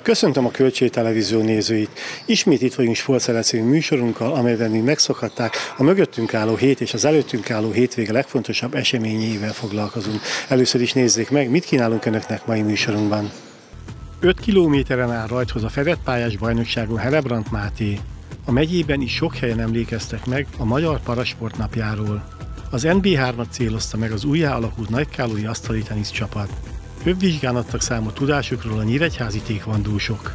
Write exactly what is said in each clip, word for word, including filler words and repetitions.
Köszöntöm a Kölcsei Televízió nézőit! Ismét itt vagyunk Sportszeret című műsorunkkal, amelyben még megszokhatták, a mögöttünk álló hét és az előttünk álló hétvége legfontosabb eseményeivel foglalkozunk. Először is nézzék meg, mit kínálunk Önöknek mai műsorunkban. öt kilométeren áll rajthoz a fedett pályás bajnokságon Hellebrandt Máté. A megyében is sok helyen emlékeztek meg a Magyar Parasport napjáról. Az en bé hármat célozta meg az újjá alakult nagykállói asztali tenisz csapat. Övvizsgán adtak számot tudásukról a nyíregyházi tékvandósok.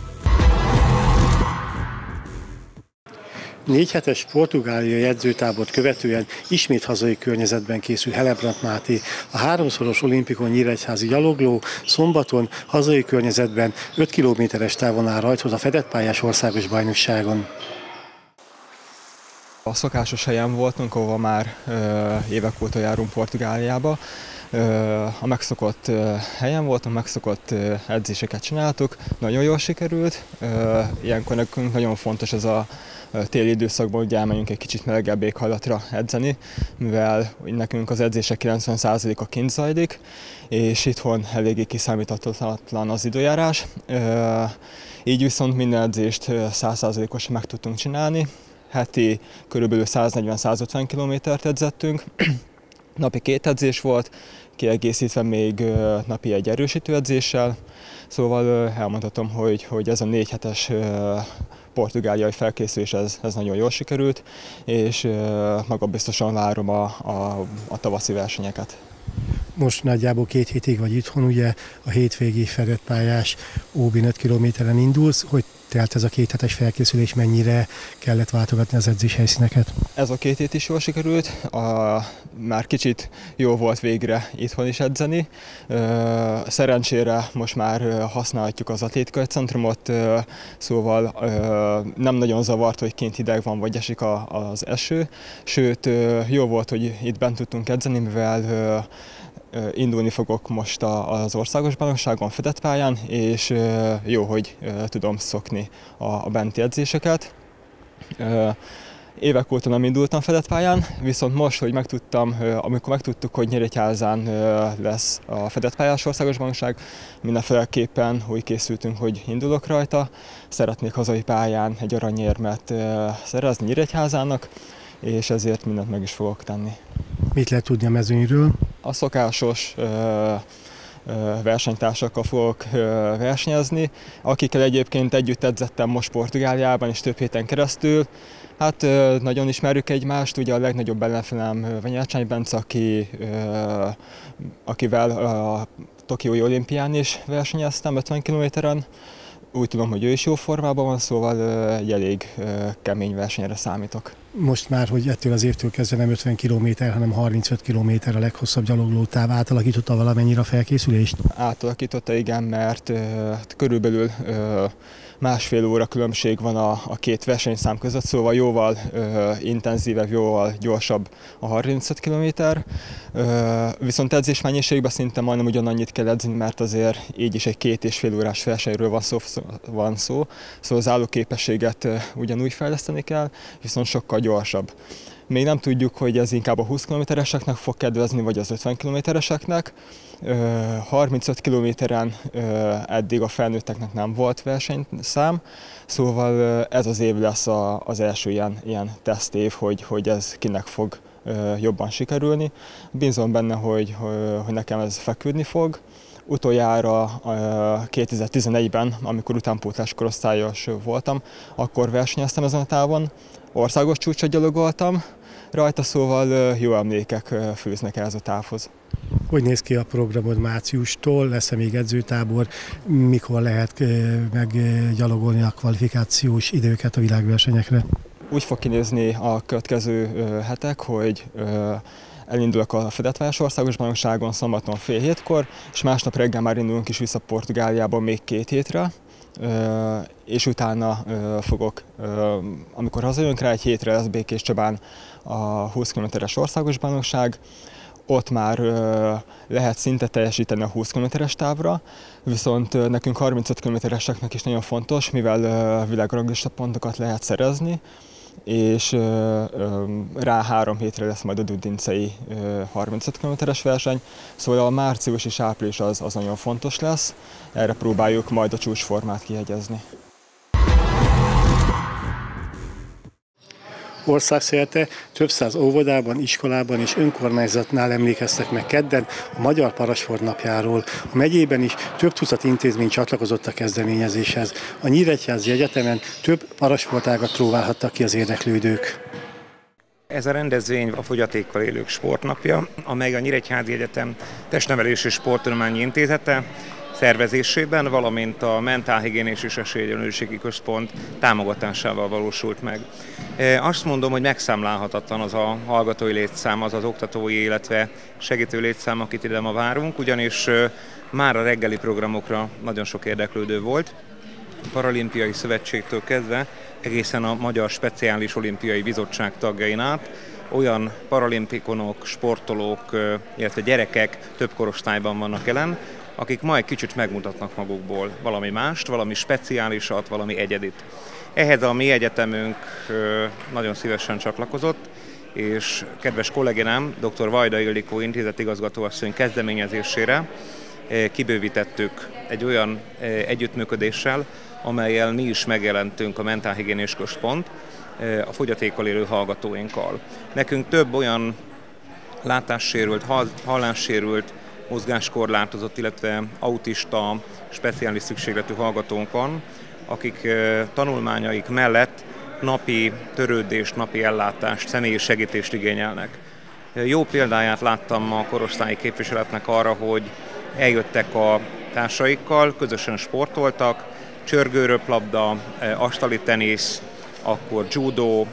Négy hetes portugáliai edzőtábort követően ismét hazai környezetben készül Hellebrandt Máté. A háromszoros olimpikon nyíregyházi gyalogló szombaton hazai környezetben öt kilométeres távon áll rajthoz a fedett pályás országos bajnokságon. A szokásos helyen voltunk, ahova már ö, évek óta járunk Portugáliába. Ö, a megszokott ö, helyen voltunk, megszokott ö, edzéseket csináltuk, nagyon jól sikerült. Ö, ilyenkor nekünk nagyon fontos ez a téli időszakban, hogy elmenjünk egy kicsit melegebb éghajlatra edzeni, mivel nekünk az edzések kilencven százaléka kint zajlik, és itthon eléggé kiszámíthatatlan az időjárás. Így viszont minden edzést száz százalékosan meg tudtunk csinálni. Heti körülbelül száznegyven-százötven kilométert edzettünk, napi két edzés volt, kiegészítve még napi egy erősítő edzéssel. Szóval elmondhatom, hogy, hogy ez a négy hetes portugáliai felkészülés ez, ez nagyon jól sikerült, és magabiztosan várom a, a, a tavaszi versenyeket. Most nagyjából két hétig vagy itthon, ugye a hétvégi fedett pályás ó bén öt kilométeren indulsz. Hogy telt ez a két hetes felkészülés, mennyire kellett váltogatni az edzés helyszíneket? Ez a két hét is jól sikerült, a, már kicsit jó volt végre itthon is edzeni. Szerencsére most már használhatjuk az atlétikai centrumot, szóval nem nagyon zavart, hogy kint hideg van vagy esik az eső, sőt jó volt, hogy itt bent tudtunk edzeni, mivel indulni fogok most az országos bajnokságon fedett pályán, és jó, hogy tudom szokni a benti edzéseket. Évek óta nem indultam fedett pályán, viszont most, hogy megtudtam, amikor megtudtuk, hogy Nyíregyházán lesz a fedett pályás országos bajnokság, mindenféleképpen úgy készültünk, hogy indulok rajta. Szeretnék hazai pályán egy aranyérmet szerezni Nyíregyházának, és ezért mindent meg is fogok tenni. Mit lehet tudni a mezőnyről? A szokásos ö, ö, versenytársakkal fogok ö, versenyezni, akikkel egyébként együtt edzettem most Portugáliában és több héten keresztül. Hát ö, nagyon ismerjük egymást, ugye a legnagyobb ellenfelem Venyácsány Bence, aki, ö, akivel a Tokiói olimpián is versenyeztem ötven kilométeren. Úgy tudom, hogy ő is jó formában van, szóval ö, egy elég ö, kemény versenyre számítok. Most már, hogy ettől az évtől kezdve nem ötven kilométer, hanem harmincöt kilométer a leghosszabb gyaloglótáv, átalakította valamennyire a felkészülést? Átalakította, igen, mert ö, körülbelül ö, másfél óra különbség van a, a két versenyszám között, szóval jóval ö, intenzívebb, jóval gyorsabb a harmincöt kilométer. Ö, viszont edzésmennyiségben szinte majdnem ugyanannyit kell edzeni, mert azért így is egy két és fél órás versenyről van szó, van szó. Szóval az állóképességet ö, ugyanúgy fejleszteni kell, viszont sokkal gyorsabb. Még nem tudjuk, hogy ez inkább a húsz kilométereseknek fog kedvezni, vagy az ötven kilométereseknek. harmincöt kilométeren eddig a felnőtteknek nem volt versenyszám, szóval ez az év lesz az első ilyen, ilyen tesztév, hogy, hogy ez kinek fog jobban sikerülni. Bízom benne, hogy, hogy nekem ez feküdni fog. Utoljára kétezer-tizenegyben, amikor utánpótlás korosztályos voltam, akkor versenyeztem ezen a távon, országos csúcsot gyalogoltam rajta, szóval jó emlékek fűznek ehhez a távhoz. Hogy néz ki a programod márciustól? Lesz-e még edzőtábor? Mikor lehet meggyalogolni a kvalifikációs időket a világversenyekre? Úgy fog kinézni a következő hetek, hogy elindulok a fedett pályás országos bajnokságon szombaton fél hétkor, és másnap reggel már indulunk is vissza Portugáliába még két hétre, és utána fogok, amikor hazajönk rá, egy hétre lesz Békés Csabán a húsz kilométeres országos bajnokság. Ott már lehet szinte teljesíteni a húsz kilométeres távra, viszont nekünk harmincöt kilométereseknek is nagyon fontos, mivel világranglista pontokat lehet szerezni, és rá három hétre lesz majd a dudincei harmincöt kilométeres verseny, szóval a március és április az, az nagyon fontos lesz, erre próbáljuk majd a csúcsformát kihegyezni. Országszerte több száz óvodában, iskolában és önkormányzatnál emlékeztek meg kedden a Magyar Parasport napjáról. A megyében is több tucat intézmény csatlakozott a kezdeményezéshez. A Nyíregyházi Egyetemen több parasportágat próbálhattak ki az érdeklődők. Ez a rendezvény a Fogyatékkal Élők Sportnapja, amely a Nyíregyházi Egyetem Testnevelési és Sporttudományi Intézete szervezésében, valamint a Mentálhigiénés és Esélyegyenlőségi Központ támogatásával valósult meg. Azt mondom, hogy megszámlálhatatlan az a hallgatói létszám, az az oktatói, illetve segítő létszám, akit ide ma várunk, ugyanis már a reggeli programokra nagyon sok érdeklődő volt. A Paralimpiai Szövetségtől kezdve egészen a Magyar Speciális Olimpiai Bizottság tagjain át olyan paralimpikonok, sportolók, illetve gyerekek több korosztályban vannak jelen, akik ma egy kicsit megmutatnak magukból valami mást, valami speciálisat, valami egyedit. Ehhez a mi egyetemünk nagyon szívesen csatlakozott, és kedves kollégám, dr. Vajda Ildikó intézetigazgatóasszony kezdeményezésére kibővítettük egy olyan együttműködéssel, amellyel mi is megjelentünk a Mentálhigiénés Központ a fogyatékkal élő hallgatóinkkal. Nekünk több olyan látássérült, hallássérült, mozgáskorlátozott, illetve autista, speciális szükségletű hallgatónk van, akik tanulmányaik mellett napi törődést, napi ellátást, személyi segítést igényelnek. Jó példáját láttam a korosztályi képviseletnek arra, hogy eljöttek a társaikkal, közösen sportoltak, csörgőröplabda, asztali tenisz, akkor judó,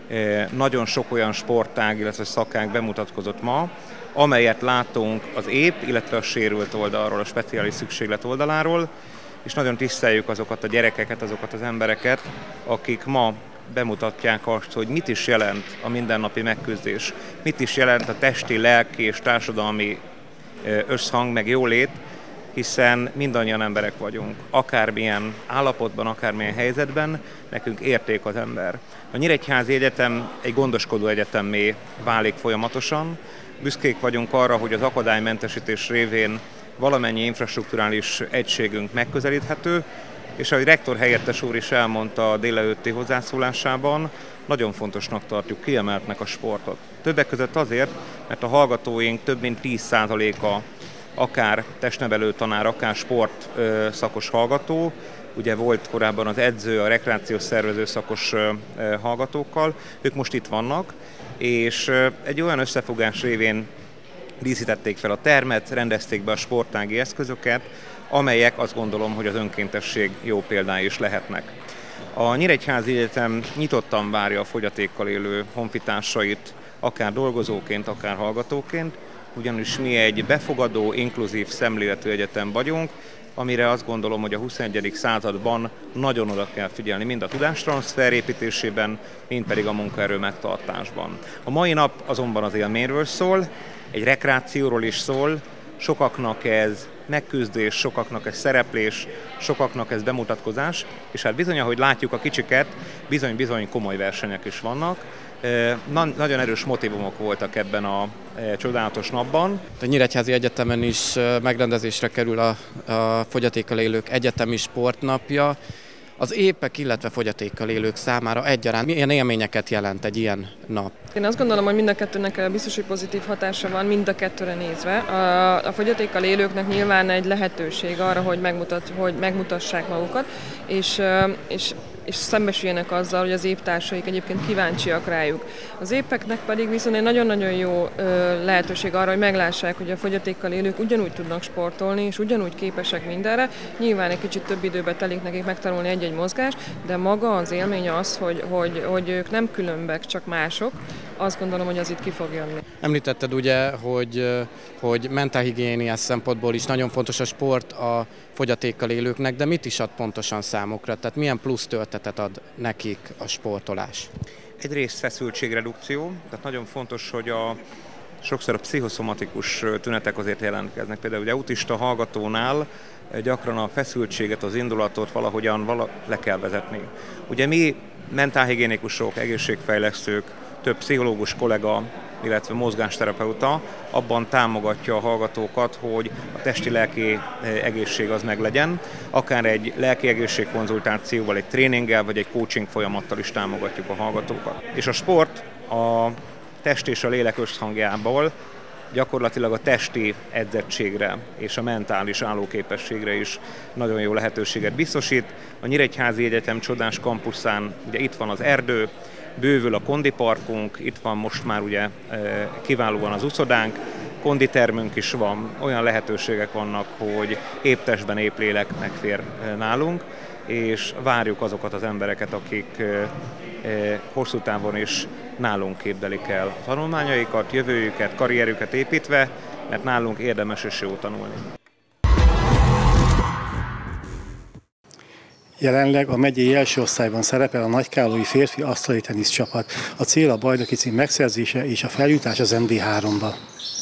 nagyon sok olyan sportág, illetve szakág bemutatkozott ma, amelyet látunk az ép, illetve a sérült oldalról, a speciális szükséglet oldaláról, és nagyon tiszteljük azokat a gyerekeket, azokat az embereket, akik ma bemutatják azt, hogy mit is jelent a mindennapi megküzdés, mit is jelent a testi, lelki és társadalmi összhang, meg jólét, hiszen mindannyian emberek vagyunk. Akármilyen állapotban, akármilyen helyzetben, nekünk érték az ember. A Nyíregyházi Egyetem egy gondoskodó egyetemmé válik folyamatosan. Büszkék vagyunk arra, hogy az akadálymentesítés révén valamennyi infrastrukturális egységünk megközelíthető, és ahogy rektor helyettes úr is elmondta a délelőtti hozzászólásában, nagyon fontosnak tartjuk, kiemeltnek a sportot. Többek között azért, mert a hallgatóink több mint tíz százaléka akár testnevelő tanár, akár sport szakos hallgató, ugye volt korábban az edző, a rekreációs szervező szakos hallgatókkal, ők most itt vannak, és egy olyan összefogás révén díszítették fel a termet, rendezték be a sportági eszközöket, amelyek azt gondolom, hogy az önkéntesség jó példái is lehetnek. A Nyíregyházi Egyetem nyitottan várja a fogyatékkal élő honfitársait, akár dolgozóként, akár hallgatóként, ugyanis mi egy befogadó, inkluzív szemléletű egyetem vagyunk, amire azt gondolom, hogy a huszonegyedik században nagyon oda kell figyelni, mind a tudástranszfer építésében, mind pedig a munkaerő megtartásban. A mai nap azonban az élményről szól, egy rekreációról is szól, sokaknak ez megküzdés, sokaknak ez szereplés, sokaknak ez bemutatkozás, és hát bizony, ahogy látjuk a kicsiket, bizony-bizony komoly versenyek is vannak. Na, nagyon erős motívumok voltak ebben a e, csodálatos napban. A Nyíregyházi Egyetemen is megrendezésre kerül a, a fogyatékkal élők egyetemi sportnapja. Az épek, illetve fogyatékkal élők számára egyaránt milyen élményeket jelent egy ilyen nap? Én azt gondolom, hogy mind a kettőnek biztos, hogy pozitív hatása van, mind a kettőre nézve. A, a fogyatékkal élőknek nyilván egy lehetőség arra, hogy, megmutat, hogy megmutassák magukat, és, és és szembesüljenek azzal, hogy az éptársaik egyébként kíváncsiak rájuk. Az épeknek pedig viszont egy nagyon-nagyon jó ö, lehetőség arra, hogy meglássák, hogy a fogyatékkal élők ugyanúgy tudnak sportolni, és ugyanúgy képesek mindenre. Nyilván egy kicsit több időbe telik nekik megtanulni egy-egy mozgást, de maga az élmény az, hogy, hogy, hogy ők nem különbek, csak mások. Azt gondolom, hogy az itt ki fog jönni. Említetted ugye, hogy, hogy mentálhigiéniás szempontból is nagyon fontos a sport a fogyatékkal élőknek, de mit is ad pontosan számukra? Tehát milyen plusz töltetet ad nekik a sportolás? Egyrészt feszültségredukció, tehát nagyon fontos, hogy a sokszor a pszichoszomatikus tünetek azért jelentkeznek. Például egy autista hallgatónál gyakran a feszültséget, az indulatot valahogyan vala le kell vezetni. Ugye mi mentálhigiénikusok, egészségfejlesztők, több pszichológus kollega, illetve mozgásterapeuta abban támogatja a hallgatókat, hogy a testi-lelki egészség az meglegyen. Akár egy lelki egészségkonzultációval, egy tréninggel vagy egy coaching folyamattal is támogatjuk a hallgatókat. És a sport a test és a lélek összhangjából gyakorlatilag a testi edzettségre és a mentális állóképességre is nagyon jó lehetőséget biztosít. A Nyíregyházi Egyetem csodás kampuszán ugye itt van az erdő, bővül a kondiparkunk, itt van most már ugye kiválóan az uszodánk, konditermünk is van, olyan lehetőségek vannak, hogy épp testben, épp lélek megfér nálunk, és várjuk azokat az embereket, akik hosszú távon is nálunk képzelik el a tanulmányaikat, jövőjüket, karrierüket építve, mert nálunk érdemes és jó tanulni. Jelenleg a megyei első osztályban szerepel a nagykállói férfi asztali tenisz csapat. A cél a bajnoki cím megszerzése és a feljutás az em bé háromba.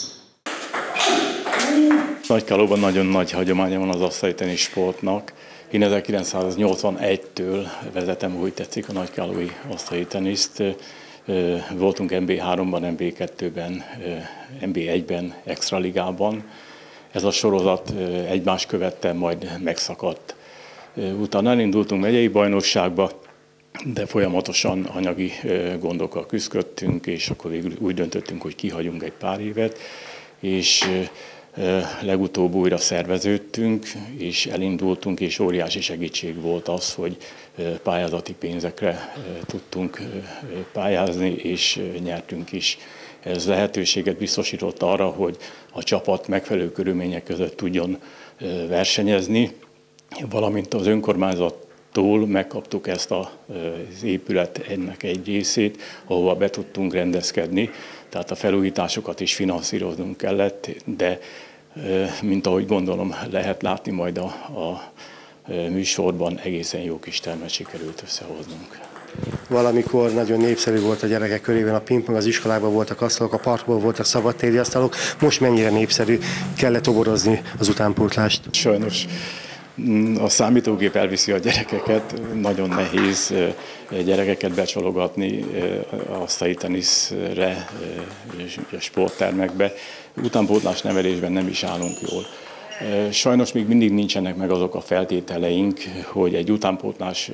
Nagykállóban nagyon nagy hagyománya van az asztali tenisz sportnak. Én ezerkilencszáznyolcvanegytől vezetem, úgy tetszik, a nagykállói asztali teniszt. Voltunk em bé háromban, em bé kettőben, em bé egyben, extraligában. Ez a sorozat egymás követte, majd megszakadt. Utána elindultunk megyei bajnokságba, de folyamatosan anyagi gondokkal küzdöttünk, és akkor végül úgy döntöttünk, hogy kihagyunk egy pár évet, és legutóbb újra szerveződtünk, és elindultunk, és óriási segítség volt az, hogy pályázati pénzekre tudtunk pályázni, és nyertünk is. Ez lehetőséget biztosított arra, hogy a csapat megfelelő körülmények között tudjon versenyezni, valamint az önkormányzattól megkaptuk ezt az épület ennek egy részét, ahova be tudtunk rendezkedni, tehát a felújításokat is finanszíroznunk kellett, de mint ahogy gondolom lehet látni majd a, a műsorban, egészen jó kis termet sikerült összehoznunk. Valamikor nagyon népszerű volt a gyerekek körében a pingpong, az iskolákban voltak asztalok, a parkban voltak szabadtéri asztalok. Most mennyire népszerű? Kell-e toborozni az utánpótlást? Sajnos a számítógép elviszi a gyerekeket, nagyon nehéz gyerekeket becsalogatni asztali teniszre, a sporttermekbe. Utánpótlás nevelésben nem is állunk jól. Sajnos még mindig nincsenek meg azok a feltételeink, hogy egy utánpótlás,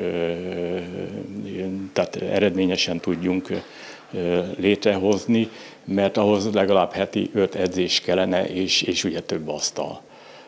tehát eredményesen tudjunk létrehozni, mert ahhoz legalább heti öt edzés kellene, és, és ugye több asztal.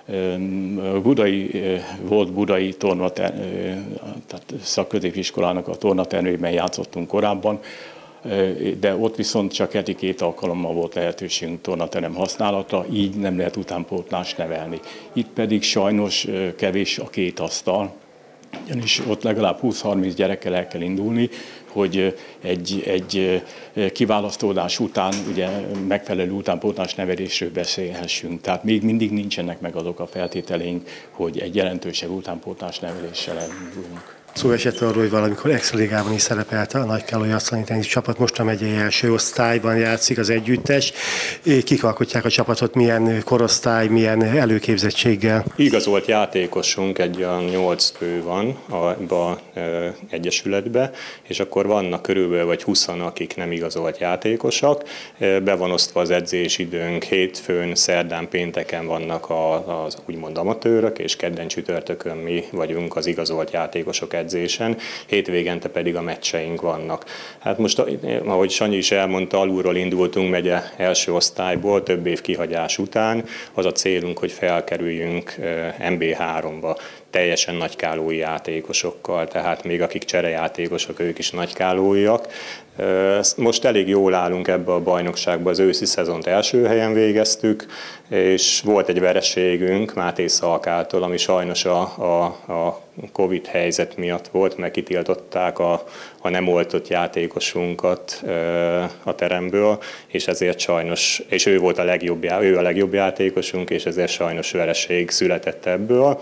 Budai, volt budai tornater, tehát szakközépiskolának a tornatermében játszottunk korábban, de ott viszont csak heti két alkalommal volt lehetőségünk tornaterem használatra, így nem lehet utánpótlást nevelni. Itt pedig sajnos kevés a két asztal, ugyanis ott legalább húsz-harminc gyerekkel el kell indulni, hogy egy, egy kiválasztódás után ugye megfelelő utánpótlás nevelésről beszélhessünk. Tehát még mindig nincsenek meg azok a feltételeink, hogy egy jelentősebb utánpótlás neveléssel elindulunk. Szó esett arról, hogy valamikor extraligában is szerepelt a nagykállói asztali tenisz csapat, most a megyei első osztályban játszik az együttes. Kik alkotják a csapatot, milyen korosztály, milyen előképzettséggel? Igazolt játékosunk, egy olyan nyolc fő van a egyesületbe, és akkor vannak körülbelül vagy húszan, akik nem igazolt játékosok. Be van osztva az edzésidőnk, hétfőn, szerdán, pénteken vannak az úgymond amatőrök, és kedden, csütörtökön mi vagyunk az igazolt játékosok edzésen, hétvégente pedig a meccseink vannak. Hát most, ahogy Sanyi is elmondta, alulról indultunk megye első osztályból, több év kihagyás után. Az a célunk, hogy felkerüljünk em bé háromba, teljesen nagykállói játékosokkal, tehát még akik cserejátékosok, ők is nagykállóiak. Most elég jól állunk ebbe a bajnokságba, az őszi szezont első helyen végeztük, és volt egy vereségünk Máté Szalkától, ami sajnos a, a, a Covid helyzet miatt volt, mert kitiltották a, a nem oltott játékosunkat a teremből, és ezért sajnos, és ő volt a legjobb, ő a legjobb játékosunk, és ezért sajnos vereség született ebből.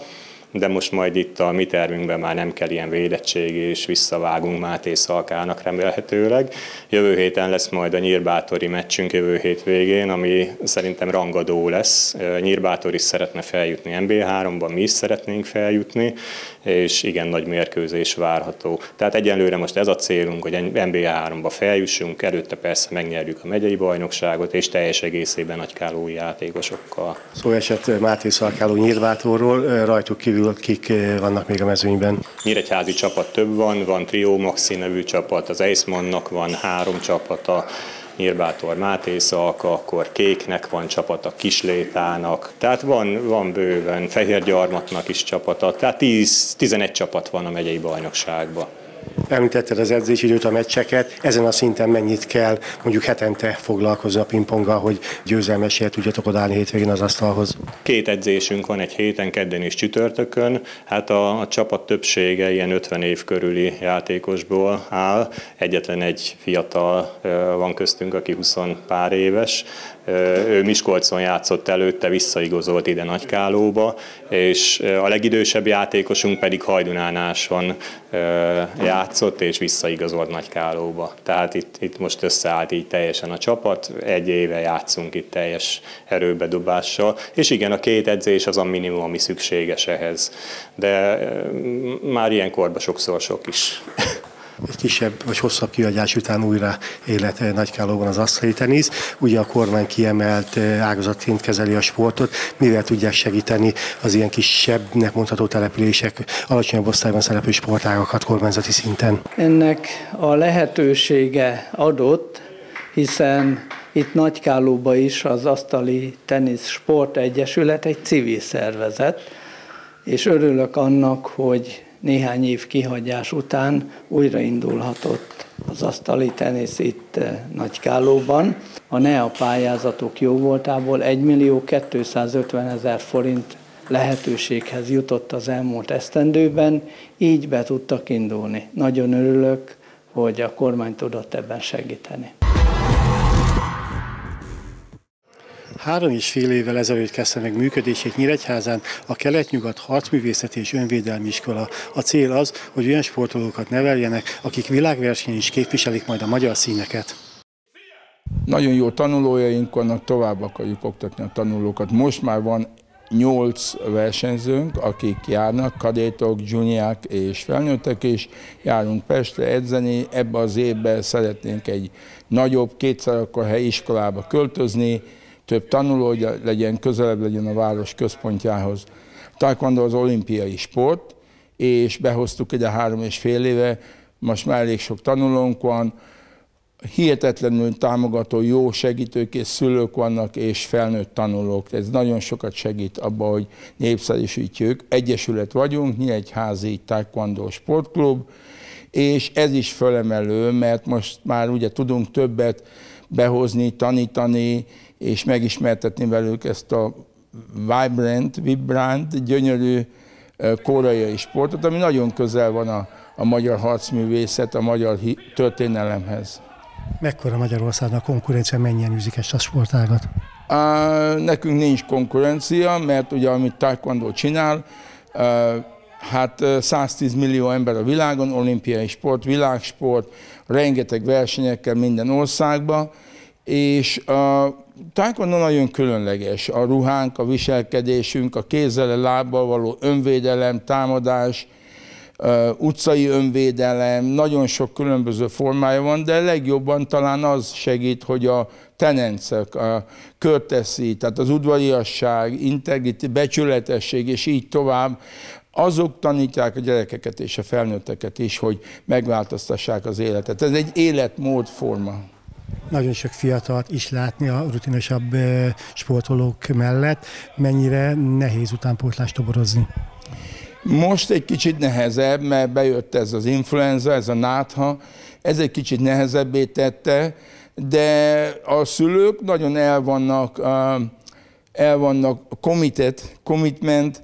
de most majd itt a mi tervünkben már nem kell ilyen védettség, és visszavágunk Máté Szalkának remélhetőleg. Jövő héten lesz majd a nyírbátori meccsünk jövő hét végén, ami szerintem rangadó lesz. Nyírbátor is szeretne feljutni en bé háromba, mi is szeretnénk feljutni, és igen nagy mérkőzés várható. Tehát egyenlőre most ez a célunk, hogy en bé háromba feljussunk, előtte persze megnyerjük a megyei bajnokságot, és teljes egészében nagykálói játékosokkal. Szó esett Máté Szalkáló Nyírbátorról, rajtuk kívül kik vannak még a mezőnyben? Nyíregyházi csapat több van, van Trio Maxi nevű csapat, az Eismannnak van három csapata, Nyírbátor Máté Szalka, akkor Kéknek van csapata, Kislétának, tehát van, van bőven, Fehérgyarmatnak is csapata, tehát tíz, tizenegy csapat van a megyei bajnokságban. Említetted az edzésidőt, a meccseket, ezen a szinten mennyit kell mondjuk hetente foglalkozni a pingponggal, hogy győzelmesért tudjatok odállni hétvégén az asztalhoz? Két edzésünk van egy héten, kedden és csütörtökön. Hát a, a csapat többsége ilyen ötven év körüli játékosból áll. Egyetlen egy fiatal van köztünk, aki húsz pár éves. Ő Miskolcon játszott előtte, visszaigazolt ide Nagykálóba, és a legidősebb játékosunk pedig Hajdunánáson játszott, és visszaigazolt Nagykálóba. Tehát itt, itt most összeállt így teljesen a csapat, egy éve játszunk itt teljes erőbedobással, és igen, a két edzés az a minimum, ami szükséges ehhez, de már ilyenkorban sokszor sok is. Egy kisebb vagy hosszabb kiadás után újra élet Nagykálóban az asztali tenisz. Ugye a kormány kiemelt ágazatként kezeli a sportot. Mivel tudják segíteni az ilyen kisebbnek mondható települések, alacsonyabb osztályban szereplő sportágakat kormányzati szinten? Ennek a lehetősége adott, hiszen itt Nagykálóban is az Asztali Tenisz Sport Egyesület egy civil szervezet, és örülök annak, hogy néhány év kihagyás után újraindulhatott az asztali tenisz itt Nagykálóban. A NEA pályázatok jóvoltából egymillió kétszázötvenezer forint lehetőséghez jutott az elmúlt esztendőben, így be tudtak indulni. Nagyon örülök, hogy a kormány tudott ebben segíteni. Három és fél évvel ezelőtt kezdte meg működését Nyíregyházán a Kelet-Nyugat Harcművészeti és Önvédelmi Iskola. A cél az, hogy olyan sportolókat neveljenek, akik világversenyen is képviselik majd a magyar színeket. Nagyon jó tanulójaink vannak, tovább akarjuk oktatni a tanulókat. Most már van nyolc versenyzőnk, akik járnak, kadétok, juniák és felnőttek is. Járunk Pestre edzeni, ebbe az évben szeretnénk egy nagyobb, kétszer akkor helyi iskolába költözni, több tanuló, hogy legyen, közelebb legyen a város központjához. Taekwondo az olimpiai sport, és behoztuk ide három és fél éve, most már elég sok tanulónk van, hihetetlenül támogató, jó segítőkész szülők vannak, és felnőtt tanulók. Ez nagyon sokat segít abban, hogy népszerűsítjük. Egyesület vagyunk, Nyíregyházi Taekwondo Sportklub, és ez is fölemelő, mert most már ugye tudunk többet behozni, tanítani, és megismertetni velük ezt a vibrant, vibrant, gyönyörű koreai sportot, ami nagyon közel van a, a magyar harcművészet, a magyar történelemhez. Mekkora Magyarországnak konkurencia, mennyien űzik ezt a sportágat? Uh, nekünk nincs konkurencia, mert ugye amit taekwondo csinál, uh, hát száztíz millió ember a világon, olimpiai sport, világsport, rengeteg versenyekkel minden országban, és a taekwondo nagyon különleges. A ruhánk, a viselkedésünk, a kézzel, a lábbal való önvédelem, támadás, Uh, utcai önvédelem, nagyon sok különböző formája van, de legjobban talán az segít, hogy a tenencek, a courtesy, tehát az udvariasság, integritás, becsületesség, és így tovább, azok tanítják a gyerekeket és a felnőtteket is, hogy megváltoztassák az életet. Ez egy életmódforma. Nagyon sok fiatalt is látni a rutinosabb sportolók mellett. Mennyire nehéz utánpótlást toborozni? Most egy kicsit nehezebb, mert bejött ez az influenza, ez a nátha, ez egy kicsit nehezebbé tette, de a szülők nagyon el vannak, el vannak committed, commitment,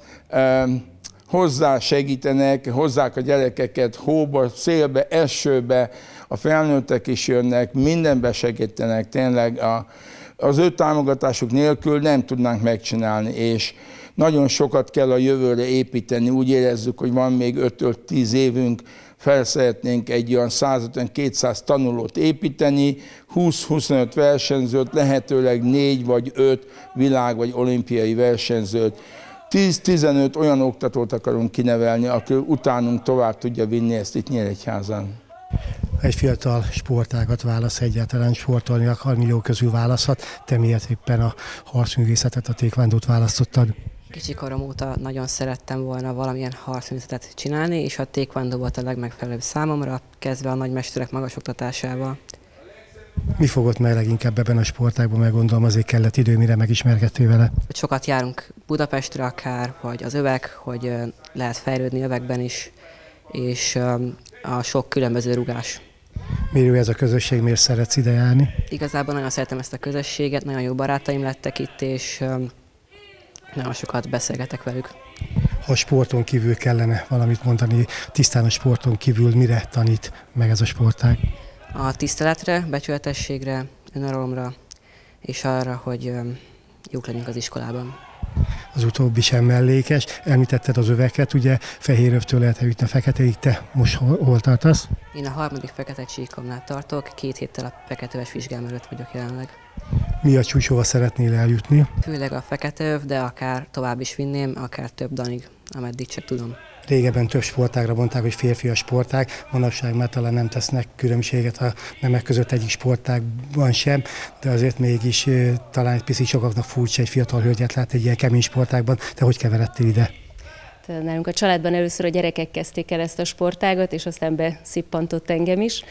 hozzá segítenek, hozzák a gyerekeket hóba, szélbe, esőbe, a felnőttek is jönnek, mindenben segítenek, tényleg a, az ő támogatásuk nélkül nem tudnánk megcsinálni, és Nagyon sokat kell a jövőre építeni, úgy érezzük, hogy van még öt tíz évünk, fel szeretnénk egy olyan száz ötven-kétszáz tanulót építeni, húsz-huszonöt versenyzőt, lehetőleg négy vagy öt világ vagy olimpiai versenyzőt, tíz-tizenöt olyan oktatót akarunk kinevelni, aki utánunk tovább tudja vinni ezt itt Nyíregyházán. Egy fiatal sportágat válasz, egyáltalán sportolni akar, millió közül választhat. Te miért éppen a harcművészetet, a taekwondót választottad? Kicsi korom óta nagyon szerettem volna valamilyen harcművészetet csinálni, és a taekwondo volt a legmegfelelőbb számomra, kezdve a nagymesterek magas oktatásával. Mi fogott meg leginkább ebben a sportágban, meg gondolom azért kellett idő, mire megismerkedtél vele? Sokat járunk Budapestre akár, vagy az övek, hogy lehet fejlődni övekben is, és a sok különböző rugás. Miért ez a közösség, miért szeretsz ide járni? Igazából nagyon szeretem ezt a közösséget, nagyon jó barátaim lettek itt, és nagyon sokat beszélgetek velük. Ha a sporton kívül kellene valamit mondani, tisztán a sporton kívül mire tanít meg ez a sportág? A tiszteletre, becsületességre, önuralomra, és arra, hogy jók legyünk az iskolában. Az utóbbi sem mellékes. Említetted az öveket, ugye Fehérövtől lehet eljutni a Feketéig, te most hol, hol tartasz? Én a harmadik fekete csíkomnál tartok, két héttel a feketeöves vizsgám előtt vagyok jelenleg. Mi a csúcs, hova szeretnél eljutni? Főleg a feketeöv, de akár tovább is vinném, akár több danig, ameddig csak tudom. Régebben több sportágra mondták, hogy férfias sportág, manapság már talán nem tesznek különbséget a nemek között egyik sportágban sem, de azért mégis talán egy picit sokaknak furcsa egy fiatal hölgyet lát egy ilyen kemény sportágban. Te hogy keveredtél ide? Nálunk a családban először a gyerekek kezdték el ezt a sportágat, és aztán beszippantott engem is.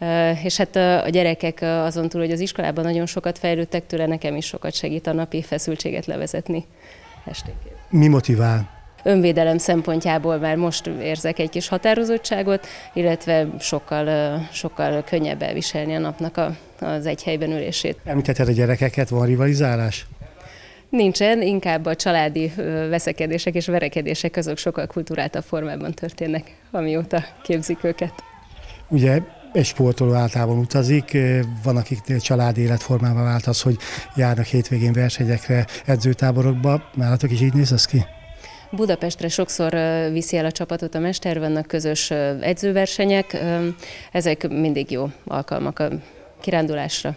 És hát a gyerekek azon túl, hogy az iskolában nagyon sokat fejlődtek tőle, nekem is sokat segít a napi feszültséget levezetni esténként. Mi motivál? Önvédelem szempontjából már most érzek egy kis határozottságot, illetve sokkal, sokkal könnyebb elviselni a napnak a, az egy helyben ülését. Említetted a gyerekeket, van rivalizálás? Nincsen, inkább a családi veszekedések és verekedések azok sokkal kulturáltabb formában történnek, amióta képzik őket. Ugye egy sportoló általában utazik, van akik családi életformában vált az, hogy járnak hétvégén versenyekre, edzőtáborokba, nálatok is így néz ez ki? Budapestre sokszor viszi el a csapatot a mester, vannak közös edzőversenyek, ezek mindig jó alkalmak a kirándulásra.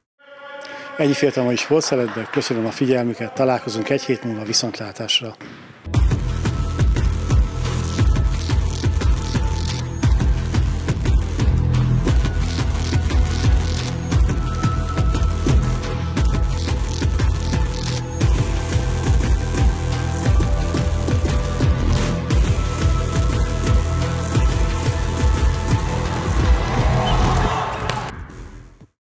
Ennyi féltem a sportszeretben, köszönöm a figyelmüket, találkozunk egy hét múlva, viszontlátásra!